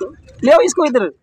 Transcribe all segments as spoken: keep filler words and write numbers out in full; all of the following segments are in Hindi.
ले आओ इसको इधर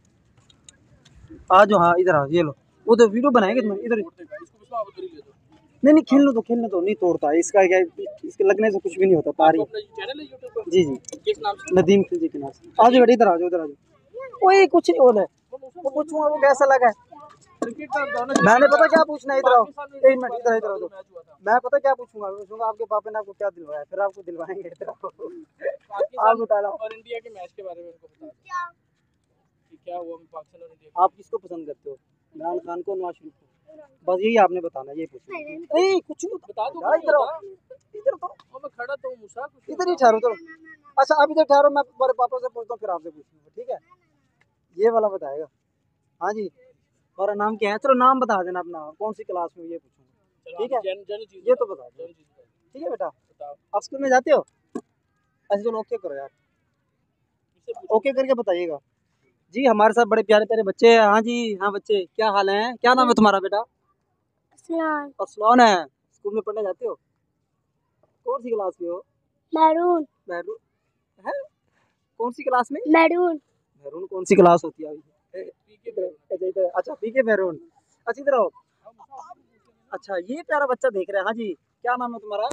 आ जाओ। हाँ इधर आओ, ये लो। वो तो वीडियो बनाएंगे तुम्हें इधर। नहीं नहीं खेलने दो, खेलने दो, नहीं तोड़ता है इसका क्या, इसके लगने से कुछ भी नहीं होता। तारी जी जी नदीम खिलजी के नाम से। आ जाओ बेटा इधर आ जाओ, इधर आ जाओ। ओए कुछ नहीं बोला, वो पूछूंगा वो कैसा लगा। मैंने पता क्या पूछना है, इधर आओ एक मिनट, इधर इधर आओ। मैं पता क्या पूछूंगा, पूछूंगा आपके पापा ने आपको क्या दिलवाया, फिर आपको दिलवाएंगे। इधर आप बता लो। और इंडिया के मैच के बारे में उनको बता दो कि क्या हुआ पाकिस्तान और इंडिया। आप किसको पसंद करते हो, इमरान खान को, नवाज शरीफ को? बस यही आपने बताना, ये पूछना। नहीं कुछ नहीं बता दो। इधर आओ, इधर तो मैं खड़ा तो मुसा इधर ही ठहरो। चलो अच्छा आप इधर ठहरो, मैं तुम्हारे पापा से पूछता हूँ फिर आपसे पूछूंगा, ठीक है? ये वाला बताएगा। हाँ जी, और नाम क्या है? चलो नाम बता देना अपना, कौन सी क्लास में, ये पूछूंगा, ठीक है? ये तो बता दो, ठीक है बेटा? आप स्कूल में जाते हो? अच्छा चलो ओके करो यार, ओके करके बताइएगा। जी हमारे साथ बड़े प्यारे प्यारे बच्चे हैं। हाँ जी हाँ बच्चे, क्या हाल है? क्या नाम है तुम्हारा बेटा? असलान है। स्कूल में पढ़ने जाते हो? कौन सी क्लास में हो? मैरून। मैरून है? कौन सी क्लास में? मैरून। मैरून कौन सी क्लास होती है? अच्छा पी के मैरून। अच्छा इधर आओ। अच्छा ये प्यारा बच्चा देख रहे हैं। हाँ जी क्या नाम है तुम्हारा?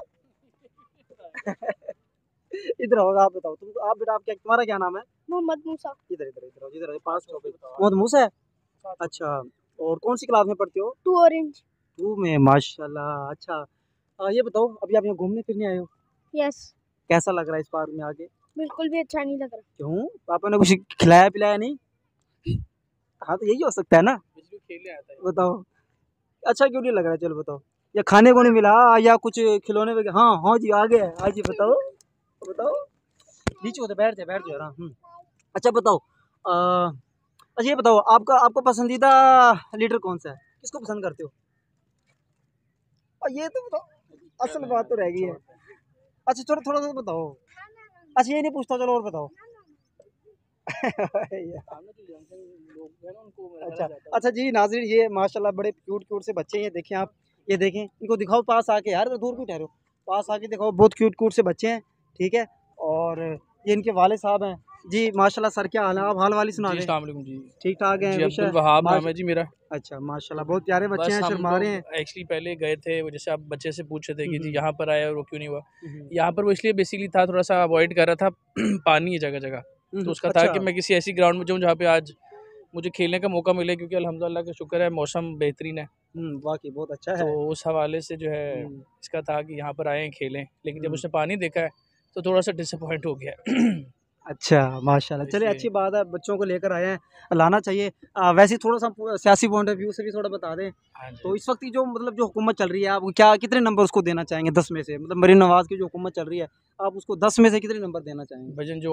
इधर आओ, आप बताओ तुम, आप बेटा आप क्या, तुम्हारा क्या नाम है? मोहम्मद मूसा। इधर इधर इधर इधर पास मोहम्मद मूसा है। अच्छा और कौन सी क्लास में पढ़ते हो? To orange. टू में, माशाल्लाह। अच्छा आ, ये बताओ अभी आप यहाँ घूमने फिरने आए हो? यस। कैसा लग रहा है इस पार्क में आके? बिल्कुल भी अच्छा नहीं लग रहा। क्यों, पापा ने कुछ खिलाया पिलाया नहीं? हाँ तो यही हो सकता है ना, खेलने आता है। बताओ अच्छा क्यों नहीं लग रहा है? चलो बताओ, या खाने को नहीं मिला या कुछ खिलौने वगैरह? हाँ हाँ जी आ गया। हाँ जी बताओ बताओ, नीचे होते बैठ जाए, बैठ जाए आराम। अच्छा बताओ आ, अच्छा ये बताओ आपका आपका पसंदीदा लीडर कौन सा है, किसको पसंद करते हो? और ये तो बताओ, असल बात तो रह गई है। अच्छा चलो थोड़ा सा बताओ। अच्छा ये नहीं पूछता, चलो और बताओ। अच्छा अच्छा जी नाज़रीन, ये माशाल्लाह बड़े क्यूट क्यूट से बच्चे हैं, देखें आप, ये देखें, इनको दिखाओ पास आके यार, तो दूर क्यों ठहरो, पास आके दिखाओ, बहुत क्यूट क्यूट से बच्चे हैं, ठीक है? और ये इनके वाले साहब हैं जी। माशाल्लाह सर क्या हाल है, आप हाल वाली सुना दें। अस्सलाम वालेकुम जी। ठीक ठाक हैं? जी अब्दुल वहाब नाम है जी मेरा। अच्छा माशाल्लाह बहुत प्यारे बच्चे हैं, हम शर्मा रहे हैं। एक्चुअली पहले गए थे, वो जैसे आप बच्चे से पूछ रहे थे कि जी हम्म, यहाँ पर आया और वो क्यों नहीं हुआ। हम्म, यहाँ पर वो इसलिए बेसिकली था, थोड़ा सा अवॉइड कर रहा था पानी है जगह जगह, हम्म, तो उसका था अच्छा कि मैं किसी ऐसी ग्राउंड में जाऊँ जहाँ पे आज मुझे खेलने का मौका मिले, क्योंकि अल्हम्दुलिल्लाह का शुक्र है मौसम बेहतरीन है। हम्म, वाकई बहुत अच्छा है। तो उस हवाले से जो है हम्म, इसका था कि यहाँ पर आए हैं खेलें, लेकिन जब हम्म, उसने पानी देखा है तो थोड़ा सा डिसअपॉइंट हो गया। अच्छा माशाल्लाह, चलिए इसलिए अच्छी बात है, बच्चों को लेकर आए हैं, लाना चाहिए। आ, वैसे थोड़ा सा सियासी पॉइंट ऑफ व्यू से भी थोड़ा बता दें। हाँ जी। तो इस वक्त की जो मतलब जो हुकूमत चल रही है, आप क्या कितने नंबर उसको देना चाहेंगे दस में से? मतलब मरीम नवाज़ की जो हुकूमत चल रही है, आप उसको दस में से कितने नंबर देना चाहेंगे? भजन जो